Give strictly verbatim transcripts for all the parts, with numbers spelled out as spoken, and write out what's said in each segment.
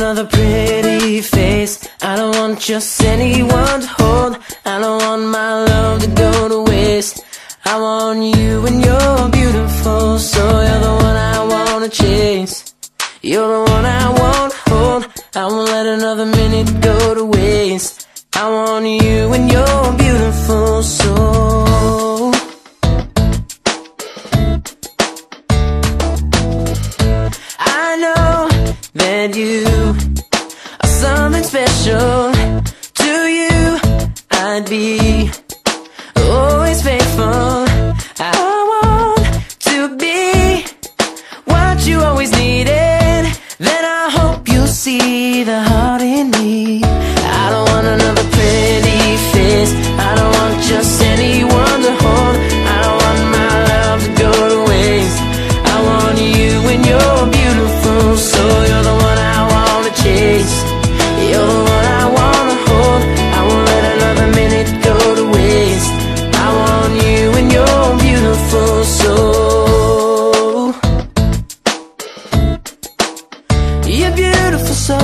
another pretty face. I don't want just anyone to hold. I don't want my love to go to waste. I want you and you're beautiful, so you're the one I wanna chase. You're the one I won't hold. I won't let another minute go to waste. I want you and you're beautiful, so I know that you are something special. To you I'd be always faithful. I want to be what you always needed. Then I hope you'll see the heart in me. I don't want another pretty face. I don't want just anyone to hold. I don't want my love to go to waste. I want you and you're beautiful, so you're the one I wanna chase. You're the one I wanna hold. I won't let another minute go to waste. I want you and you're beautiful, so you're beautiful, so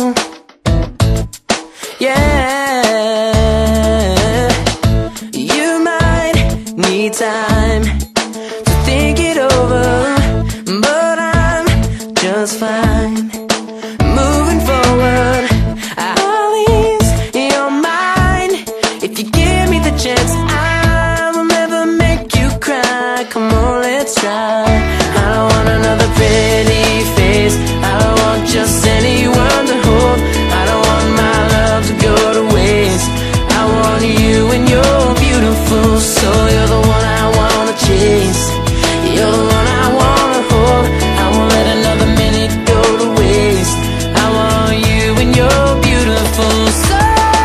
yeah. You might need time to think it over, but I'm just fine moving forward. I'll ease your mind if you give me the chance. I will never make you cry. Come on, let's try. I don't want another pretty face. I don't want just anyone to hold. I don't want my love to go to waste. I want you and you're beautiful, so you're the one I wanna chase. You're the one I wanna hold. I won't let another minute go to waste. I want you and you're beautiful, so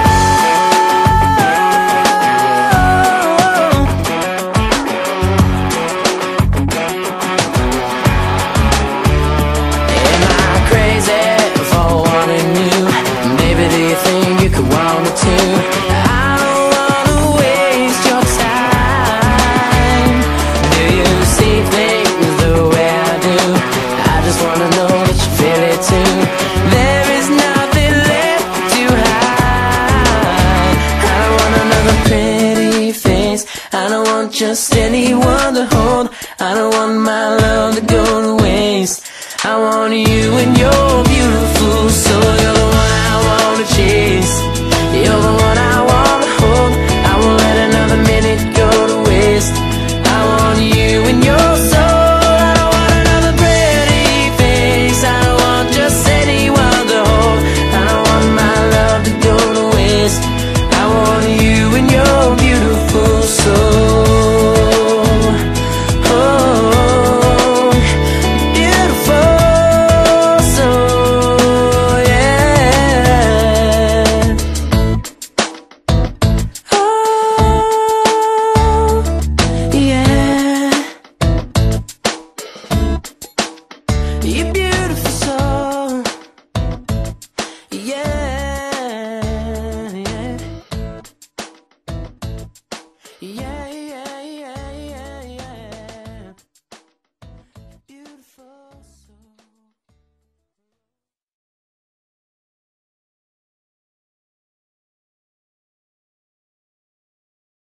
am I crazy for wanting you? Maybe do you think you could want me too? I don't wanna waste your time. Do you see things the way I do? I just wanna know that you feel it too. There is nothing left to hide. I don't want another pretty face. I don't want just anyone to hold. I don't want my love to go to waste. I want you and you're beautiful, so you're